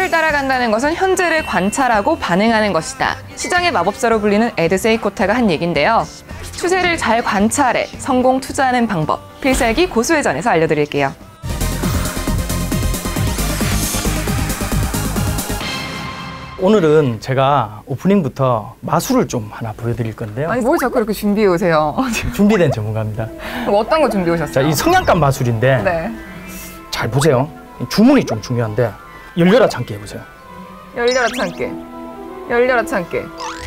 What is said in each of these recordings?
추세를 따라간다는 것은 현재를 관찰하고 반응하는 것이다. 시장의 마법사로 불리는 에드 세이코타가 한 얘긴데요. 추세를 잘 관찰해 성공 투자하는 방법. 필살기 고수회전에서 알려드릴게요. 오늘은 제가 오프닝부터 마술을 좀 하나 보여드릴 건데요. 아니, 뭘 자꾸 이렇게 준비해 오세요? 준비된 전문가입니다. 어떤 거 준비해 오셨어요? 자, 이 성냥갑 마술인데 네. 잘 보세요. 주문이 좀 중요한데 열려라 참기 해보세요. 열려라 참기. 열려라 참기.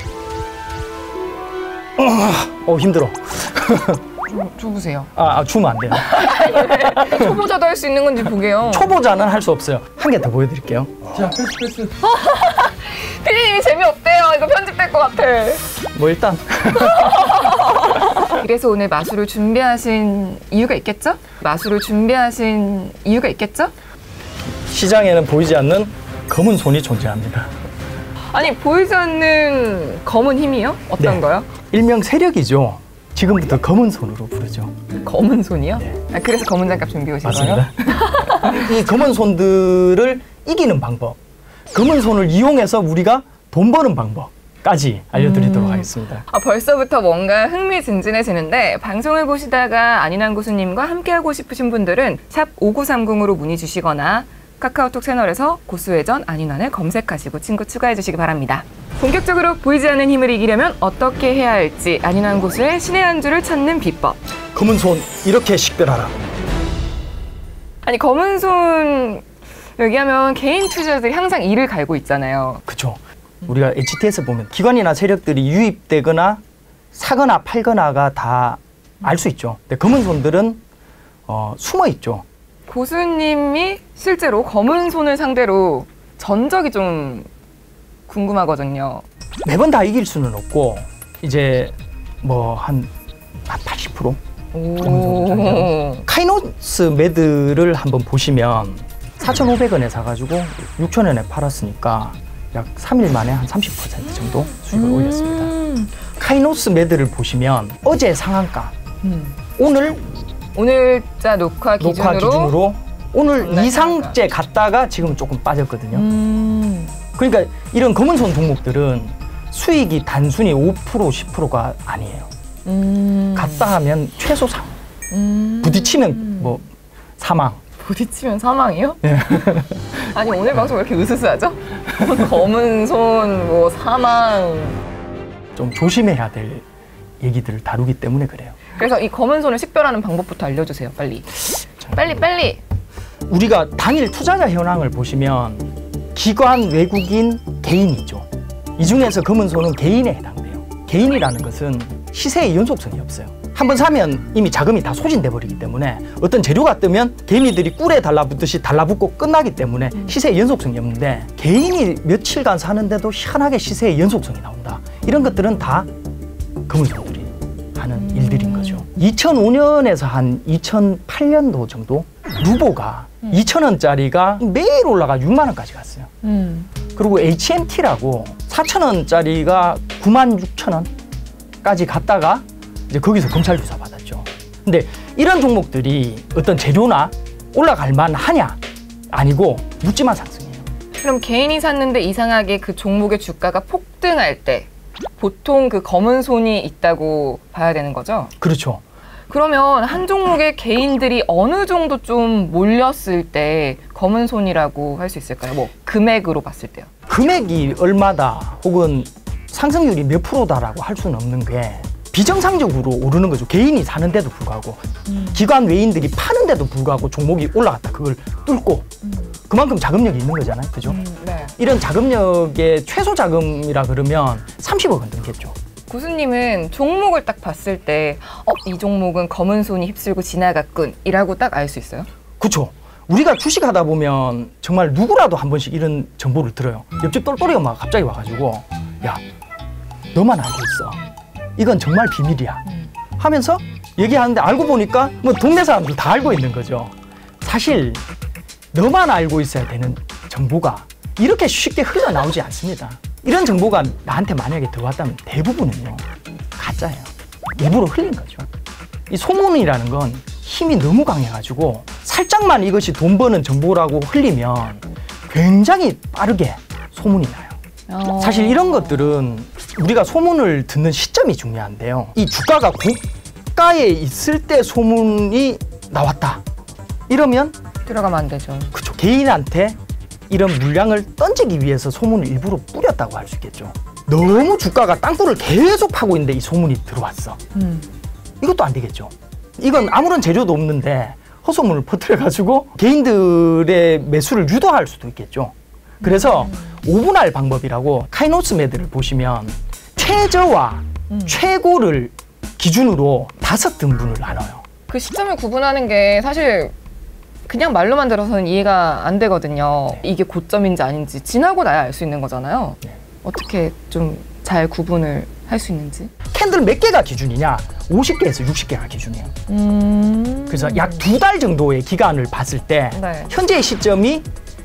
힘들어. 줘보세요. 주면 안 돼요. 초보자도 할 수 있는 건지 보게요. 초보자는 할 수 없어요. 한 개 더 보여드릴게요. 자, 패스. 피디님이 재미없대요. 이거 편집될 것 같아. 뭐 일단. 그래서 오늘 마술을 준비하신 이유가 있겠죠? 마술을 준비하신 이유가 있겠죠? 시장에는 보이지 않는 검은 손이 존재합니다. 아니, 보이지 않는 검은 힘이요? 어떤 네. 거요? 일명 세력이죠. 지금부터 검은 손으로 부르죠. 검은 손이요? 네. 그래서 검은 장갑 준비해 오신 거예요? 맞습니다. 이 검은 손들을 이기는 방법, 검은 손을 이용해서 우리가 돈 버는 방법까지 알려드리도록 하겠습니다. 벌써부터 뭔가 흥미진진해지는데 방송을 보시다가 안인환 고수님과 함께하고 싶으신 분들은 샵 5930으로 문의 주시거나 카카오톡 채널에서 고수회전 안인환을 검색하시고 친구 추가해 주시기 바랍니다. 본격적으로 보이지 않는 힘을 이기려면 어떻게 해야 할지 안인환 고수의 신의 한 수를 찾는 비법. 검은 손 이렇게 식별하라. 아니, 검은 손 얘기하면 개인 투자자들이 항상 이를 갈고 있잖아요. 그렇죠. 우리가 HTS 보면 기관이나 세력들이 유입되거나 사거나 팔거나가 다 알 수 있죠. 근데 검은 손들은 숨어 있죠. 고수님이 실제로 검은 손을 상대로 전적이 좀 궁금하거든요. 매번 다 이길 수는 없고 이제 뭐 한 80%? 오. 카이노스 매드를 한번 보시면 4,500원에 사가지고 6,000원에 팔았으니까 약 3일 만에 한 30% 정도 수익을 올렸습니다. 카이노스 매드를 보시면 어제 상한가, 오늘자 녹화 기준으로 오늘 이상째 갔다가 지금 조금 빠졌거든요. 그러니까 이런 검은 손 종목들은 수익이 단순히 5%, 10%가 아니에요. 갔다 하면 최소 상황. 부딪히면 뭐 사망. 부딪히면 사망이요? 네. 아니, 오늘 방송 왜 이렇게 으스스하죠? 검은 손, 뭐 사망. 좀 조심해야 될 얘기들을 다루기 때문에 그래요. 그래서 이 검은 손을 식별하는 방법부터 알려주세요. 빨리. 빨리. 우리가 당일 투자자 현황을 보시면 기관, 외국인, 개인이죠. 이 중에서 검은 손은 개인에 해당돼요. 개인이라는 것은 시세의 연속성이 없어요. 한번 사면 이미 자금이 다 소진돼 버리기 때문에 어떤 재료가 뜨면 개미들이 꿀에 달라붙듯이 달라붙고 끝나기 때문에 시세의 연속성이 없는데, 개인이 며칠간 사는데도 희한하게 시세의 연속성이 나온다. 이런 것들은 다 검은 손들이 하는 일들인 거죠. 2005년에서 한 2008년도 정도 루보가 2,000원짜리가 매일 올라가 6만 원까지 갔어요. 그리고 HMT라고 4,000원짜리가 96,000원까지 갔다가 이제 거기서 검찰 조사 받았죠. 근데 이런 종목들이 어떤 재료나 올라갈 만하냐? 아니고 묻지마 상승이에요. 그럼 개인이 샀는데 이상하게 그 종목의 주가가 폭등할 때 보통 그 검은 손이 있다고 봐야 되는 거죠? 그렇죠. 그러면 한 종목에 개인들이 어느 정도 좀 몰렸을 때 검은 손이라고 할 수 있을까요? 뭐 금액으로 봤을 때요. 금액이 얼마다 혹은 상승률이 몇 프로다라고 할 수는 없는 게 비정상적으로 오르는 거죠. 개인이 사는데도 불구하고 기관 외인들이 파는데도 불구하고 종목이 올라갔다. 그걸 뚫고 그만큼 자금력이 있는 거잖아요. 그죠? 네. 이런 자금력의 최소 자금이라 그러면 30억은 넘겠죠. 고수님은 종목을 딱 봤을 때 이 종목은 검은 손이 휩쓸고 지나갔군 이라고 딱 알 수 있어요? 그렇죠. 우리가 주식하다 보면 정말 누구라도 한 번씩 이런 정보를 들어요. 옆집 똘똘이가 막 갑자기 와가지고 야, 너만 알고 있어. 이건 정말 비밀이야. 하면서 얘기하는데 알고 보니까 뭐 동네 사람들 다 알고 있는 거죠. 사실 너만 알고 있어야 되는 정보가 이렇게 쉽게 흘러나오지 않습니다. 이런 정보가 나한테 만약에 들어왔다면 대부분은요, 가짜예요. 일부러 흘린 거죠. 이 소문이라는 건 힘이 너무 강해가지고 살짝만 이것이 돈 버는 정보라고 흘리면 굉장히 빠르게 소문이 나요. 사실 이런 것들은 우리가 소문을 듣는 시점이 중요한데요. 이 주가가 고가에 있을 때 소문이 나왔다. 이러면 들어가면 안 되죠. 그렇죠. 개인한테 이런 물량을 던지기 위해서 소문을 일부러 뿌렸다고 할 수 있겠죠. 너무 주가가 땅굴을 계속 파고 있는데 이 소문이 들어왔어. 이것도 안 되겠죠. 이건 아무런 재료도 없는데 헛소문을 퍼뜨려가지고 개인들의 매수를 유도할 수도 있겠죠. 그래서 5분할 방법이라고 카이노스 매드를 보시면 최저와 최고를 기준으로 5등분을 나눠요. 그 시점을 구분하는 게 사실 그냥 말로만 들어서는 이해가 안 되거든요. 이게 고점인지 아닌지 지나고 나야 알 수 있는 거잖아요. 어떻게 좀 잘 구분을 할 수 있는지. 캔들 몇 개가 기준이냐? 50개에서 60개가 기준이에요. 그래서 약 2달 정도의 기간을 봤을 때 네. 현재의 시점이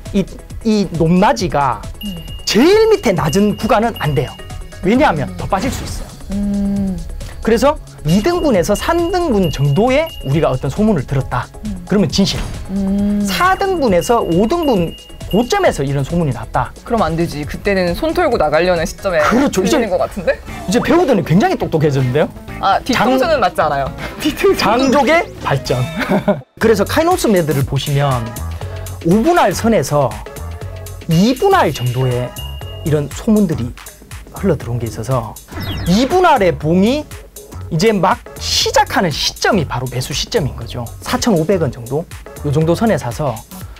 이 높낮이가 제일 밑에 낮은 구간은 안 돼요. 왜냐하면 더 빠질 수 있어요. 그래서 2등분에서 3등분 정도의 우리가 어떤 소문을 들었다. 그러면 진실. 4등분에서 5등분 고점에서 이런 소문이 났다. 그럼 안 되지. 그때는 손 털고 나가려는 시점에 그렇죠. 들리는 것 같은데? 이제 배우들은 굉장히 똑똑해졌는데요. 아, 뒤통수는 맞지 않아요. 장족의 발전. 그래서 카이노스 매드를 보시면 5분할 선에서 2분할 정도의 이런 소문들이 흘러 들어온 게 있어서 2분할의 봉이 이제 막 시작하는 시점이 바로 매수 시점인 거죠. 4,500원 정도? 이 정도 선에 사서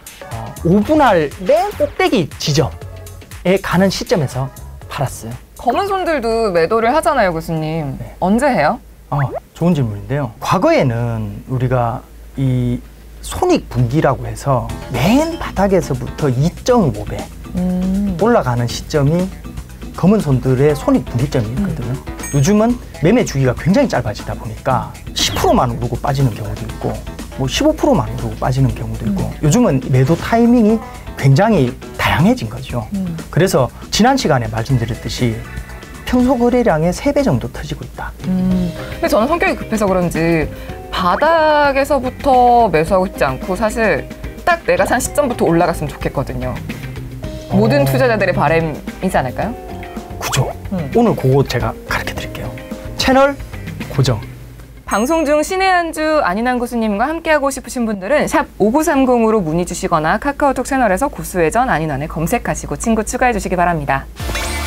5분할 맨 꼭대기 지점에 가는 시점에서 팔았어요. 검은 손들도 매도를 하잖아요, 교수님. 네. 언제 해요? 좋은 질문인데요. 과거에는 우리가 이 손익분기라고 해서 맨 바닥에서부터 2.5배 올라가는 시점이 검은 손들의 손익분기점이었거든요. 요즘은 매매 주기가 굉장히 짧아지다 보니까 10%만 오르고 빠지는 경우도 있고 뭐 15%만 오르고 빠지는 경우도 있고 요즘은 매도 타이밍이 굉장히 다양해진 거죠. 그래서 지난 시간에 말씀드렸듯이 평소 거래량의 3배 정도 터지고 있다. 근데 저는 성격이 급해서 그런지 바닥에서부터 매수하고 싶지 않고 사실 딱 내가 산 시점부터 올라갔으면 좋겠거든요. 모든 투자자들의 바람이지 않을까요? 그죠. 오늘 그거 제가 가르쳐 드릴게요. 채널 고정. 방송 중 신의 한 주 안인환 교수님과 함께하고 싶으신 분들은 샵 5930으로 문의 주시거나 카카오톡 채널에서 고수회전 안인환을 검색하시고 친구 추가해 주시기 바랍니다.